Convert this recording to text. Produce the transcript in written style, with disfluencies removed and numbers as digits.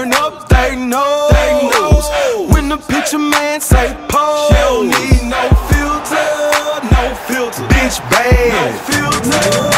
turn up, they know. When the picture man say pose, she don't need no filter, bitch bad, no filter.